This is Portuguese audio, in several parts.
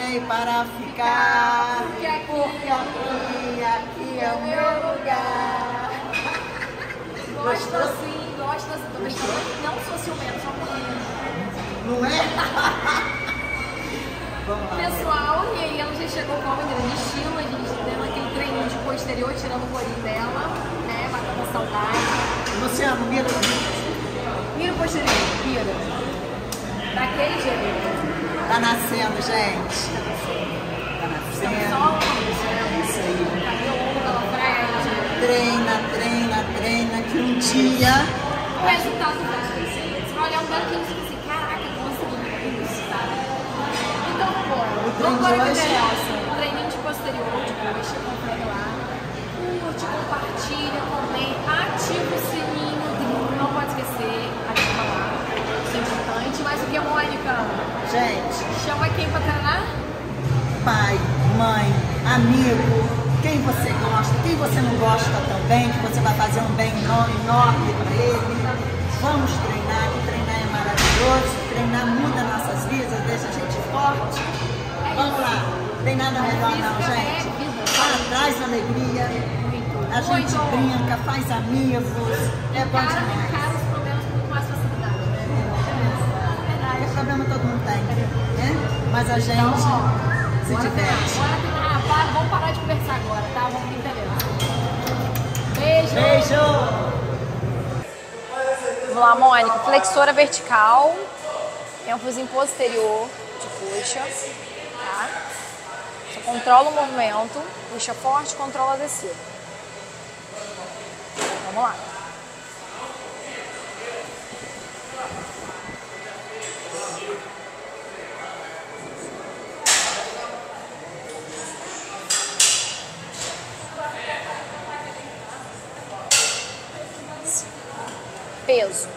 veio para ficar, porque aqui é o meu lugar. Gosto assim, gosto assim. Tô brincando, não sou ciumenta, sou mulher. Não é? Vamos lá. Pessoal, e aí ela já chegou com em grande estilo. A gente deu aquele treininho de posterior, tirando o corinho dela, né? Matando a saudade. Luciano, mira. Mira o posterior, mira. Daquele jeito. Tá nascendo, gente. Tá nascendo. Isso aí. Treina, que um dia... O resultado vai ser. Você vai olhar um belo dia e você vai assim, caraca, consegui isso, tá? Então, vamos embora que interessa. Treininho de posterior, de coxa, confere lá. Curte, compartilha, comenta, ativa o sininho, não pode esquecer, ativa lá. Isso é importante. Mas o que, Mônica? Gente, chama quem pra treinar? pai, mãe, amigo, quem você gosta, quem você não gosta também, que você vai fazer um bem enorme para ele. Vamos treinar, que treinar é maravilhoso, treinar muda nossas vidas, deixa a gente forte. Vamos lá, tem nada melhor não, gente. Traz alegria, a gente brinca, faz amigos, é bom demais. Cara, os problemas com mais facilidade, né? O problema todo mundo tem, né? Mas a gente se diverte. Vamos parar de conversar agora, tá? Vamos me entender. Beijo! Beijo! Vamos lá, Mônica. Flexora vertical, ênfase em posterior de coxa, tá? Você controla o movimento, puxa forte, controla a descida. Vamos lá. Peso.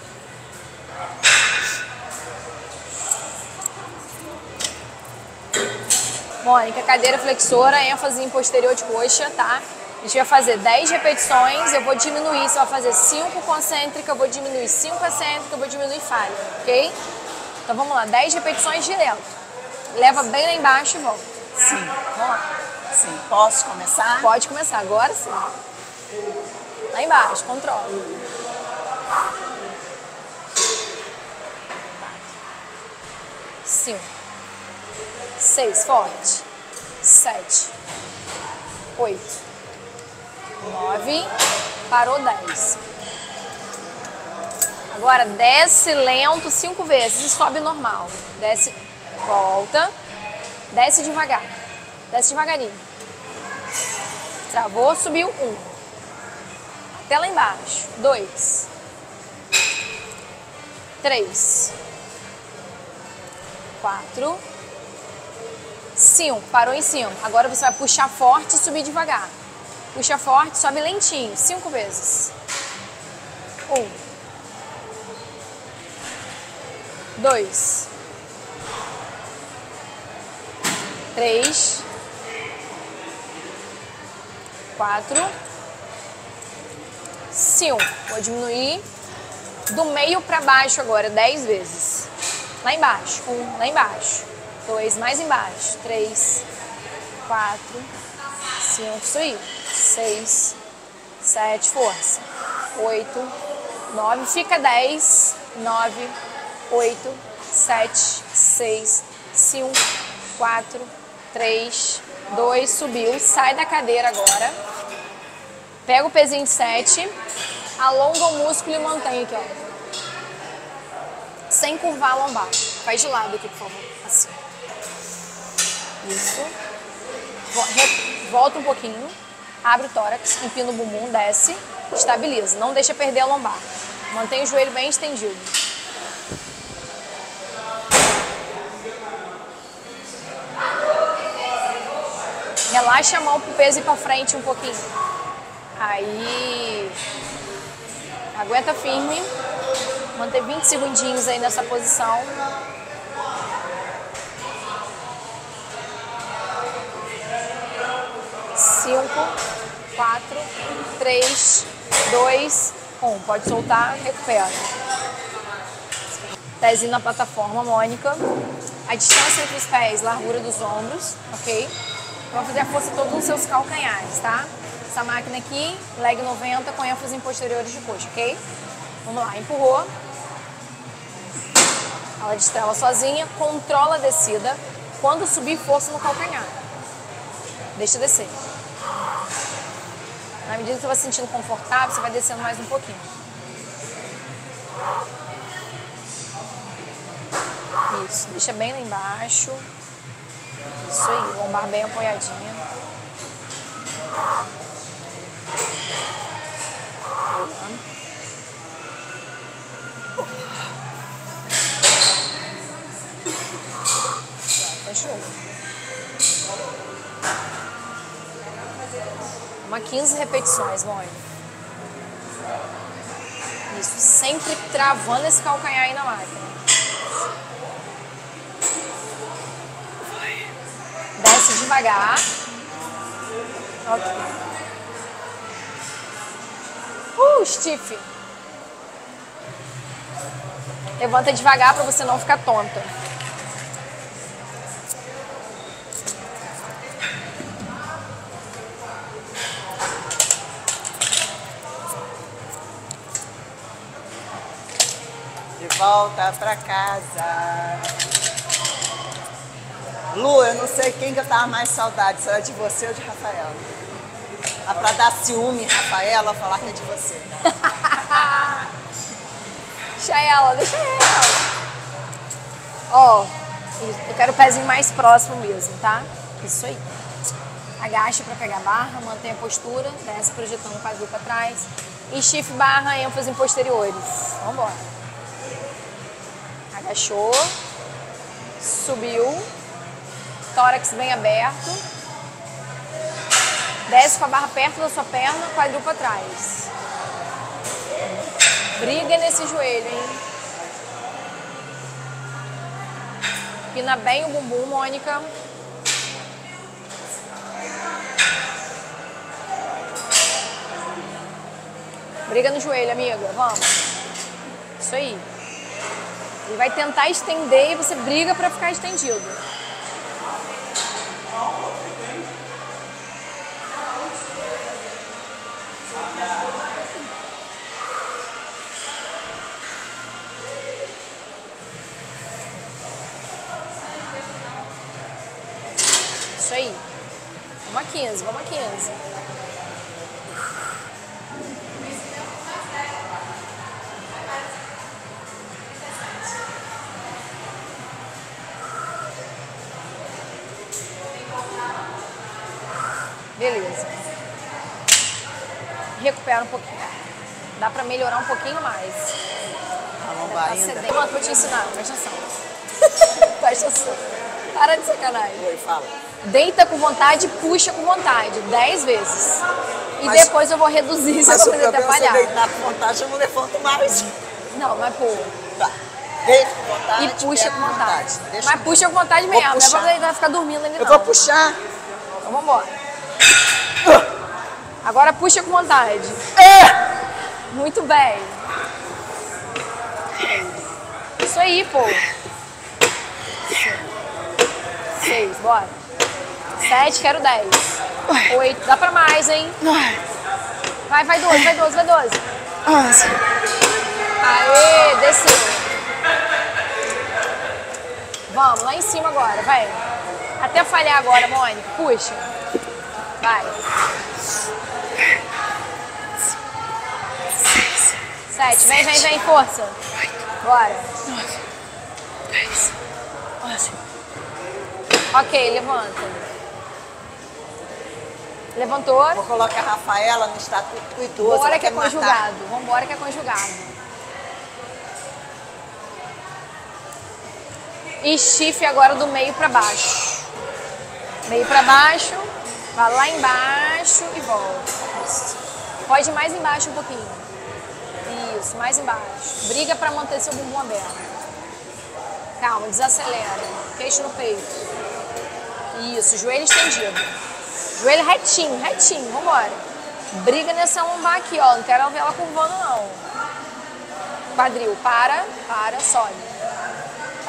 Mônica, cadeira flexora, ênfase em posterior de coxa, tá? A gente vai fazer 10 repetições, eu vou diminuir, você vai fazer 5 concêntrica, eu vou diminuir 5 excêntrica, eu vou diminuir falha, ok? Então vamos lá, 10 repetições direto. Leva bem lá embaixo e volta. Sim. Vamos lá. Sim. Posso começar? Pode começar, agora sim. Lá embaixo, controla. 5, 6, forte, 7, 8, 9, parou 10. Agora desce lento 5 vezes e sobe normal. Desce, volta, desce devagar, desce devagarinho. Travou, subiu 1. Até lá embaixo, 2, 3, 4, 5, parou em 5. Agora você vai puxar forte e subir devagar. Puxa forte, sobe lentinho, 5 vezes. 1, 2, 3, 4, 5. Vou diminuir do meio para baixo agora, 10 vezes. Lá embaixo, 1, lá embaixo, 2, mais embaixo, 3, 4, 5, isso aí, 6, 7, força, 8, 9, fica 10, 9, 8, 7, 6, 5, 4, 3, 2, subiu, sai da cadeira agora, pega o pezinho de 7, alonga o músculo e mantém aqui, ó. Sem curvar a lombar. Faz de lado aqui, por favor. Assim. Isso. Volta um pouquinho. Abre o tórax, empina o bumbum, desce. Estabiliza. Não deixa perder a lombar. Mantém o joelho bem estendido. Relaxa a mão pro peso ir pra frente um pouquinho. Aí. Aguenta firme. Manter 20 segundinhos aí nessa posição. 5, 4, 3, 2, 1. Pode soltar, recupera. Pezinho na plataforma, Mônica. A distância entre os pés, largura dos ombros, ok? Vamos fazer a força todos os seus calcanhares, tá? Essa máquina aqui, leg 90 com ênfase em posteriores de coxa, ok? Vamos lá, empurrou. Ela destrava sozinha, controla a descida. Quando subir, força no calcanhar. Deixa descer. Na medida que você vai se sentindo confortável, você vai descendo mais um pouquinho. Isso, deixa bem lá embaixo. Isso aí, lombar bem apoiadinha. Fechou. Uma 15 repetições, Mônica. Isso, sempre travando esse calcanhar aí na máquina. Desce devagar. Ok. Stiff. Levanta devagar para você não ficar tonta. De volta pra casa. Lu, eu não sei quem que eu tava mais saudade, se era de você ou de Rafaela. Dá pra dar ciúme, Rafaela, falar que é de você. Deixa ela. Ó, eu quero o pezinho mais próximo mesmo, tá? Isso aí. Agacha pra pegar a barra, mantém a postura, desce projetando o quadril pra trás. E stiff barra, ênfase em posteriores. Vambora. Agachou. Subiu. Tórax bem aberto. Desce com a barra perto da sua perna, quadril pra trás. Briga nesse joelho, hein? Pina bem o bumbum, Mônica. Briga no joelho, amiga. Vamos. Isso aí. Ele vai tentar estender e você briga pra ficar estendido. Isso aí. Vamos a 15, vamos a 15. Beleza. Recupera um pouquinho. Dá pra melhorar um pouquinho mais. A lombar ainda. Pronto, vou te ensinar. Presta atenção. Presta atenção. Para de sacanagem. Oi, fala. Deita com vontade, puxa com vontade. 10 vezes. E Mas- depois eu vou reduzir se Mas eu o poder problema é se eu atrapalhar. deitar com vontade, eu não levanto mais. Não, mas pô. Tá. Deito com vontade. E puxa pego com vontade. Deixa Mas puxa com vontade Vou mesmo. Não é puxar. pra deitar, ficar dormindo ainda Eu não. vou puxar. Então vambora. Agora puxa com vontade. Muito bem. Isso aí, pô. 6, bora. 7, quero 10. 8, dá pra mais, hein? Vai 12, vai 12, vai 12. Aê, desceu. Vamos, lá em cima agora, vai. Até falhar agora, Mônica. Puxa. Vai. 7, vem, força. Bora. 10, 11. Ok, levanta. Levantou. Vou colocar a Rafaela no estatuto idoso. Bora ela que é quer me matar. conjugado. Vambora que é conjugado. E stiff agora do meio pra baixo. Meio pra baixo. Vai lá embaixo e volta. Isso. Pode ir mais embaixo um pouquinho. Isso, mais embaixo. Briga pra manter seu bumbum aberto. Calma, desacelera. Queixo no peito. Isso, joelho estendido. Joelho retinho, retinho. Vambora. Briga nessa lombar aqui, ó. Não quero ver ela curvando, não. Quadril, para, sobe.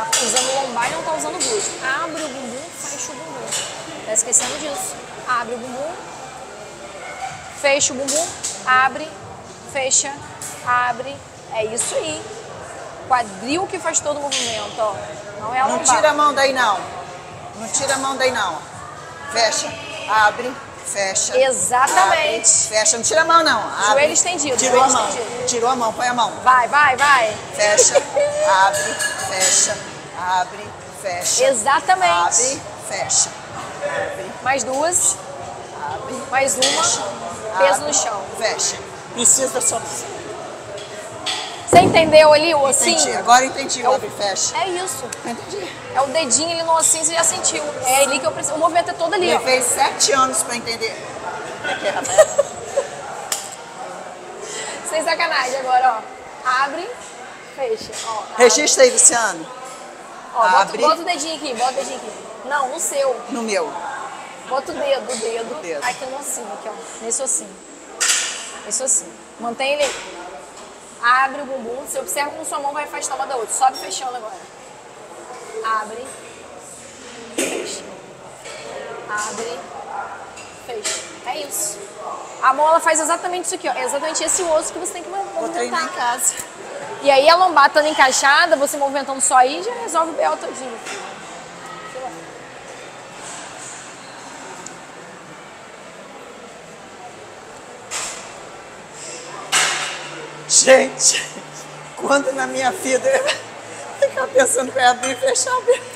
Tá usando lombar e não tá usando glúteo. Abre o bumbum, fecha o bumbum. Tá esquecendo disso. Abre o bumbum, fecha o bumbum, abre, fecha, abre. É isso aí. Quadril que faz todo o movimento, ó. Não é a lombar. Não tira a mão daí, não. Não tira a mão daí, não. Fecha, abre, fecha. Exatamente. Abre, fecha, não tira a mão, não. Abre, Joelho estendido. Tirou joelho a mão. estendido. Tirou a mão, põe a mão. Vai, vai, vai. Fecha, abre, fecha, abre, fecha. Exatamente. Abre, fecha. Abre, Mais duas. abre. Mais uma. Fecha, Peso abre, no chão. Fecha. Precisa da sua... Você entendeu ali o ossinho? Entendi, agora entendi. É o- Abre e fecha. É isso. Entendi. É o dedinho ali no ossinho, você já sentiu. É ali que eu preciso. O movimento é todo ali, ó. Levei 7 anos pra entender. Aqui, rapaz. Sem sacanagem agora, ó. Abre, fecha. Ó, Registra aí, Luciano. ó, abre. bota o dedinho aqui, bota o dedinho aqui. Não, no seu. No meu. Bota o dedo, O dedo. aqui no ossinho, aqui, ó. Nesse ossinho. Esse ossinho. Mantém ele aí. Abre o bumbum. Você observa como sua mão vai afastar uma da outra. Sobe fechando agora. Abre. Fecha. Abre. Fecha. É isso. A mão, ela faz exatamente isso aqui, ó. É exatamente esse osso que você tem que Vou treinar em movimentar. casa. E aí a lombar estando encaixada, você movimentando só aí, já resolve o B.O. todinho. Sei lá. Gente, quando na minha vida eu ficava pensando que eu ia abrir e fechar o bico.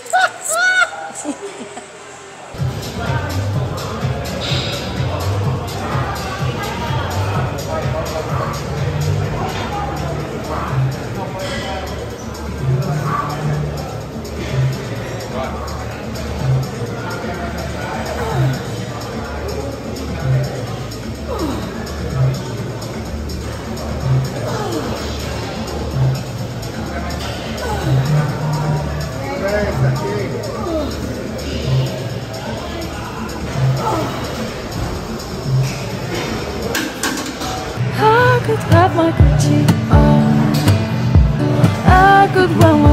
I could have my Gucci on. I could run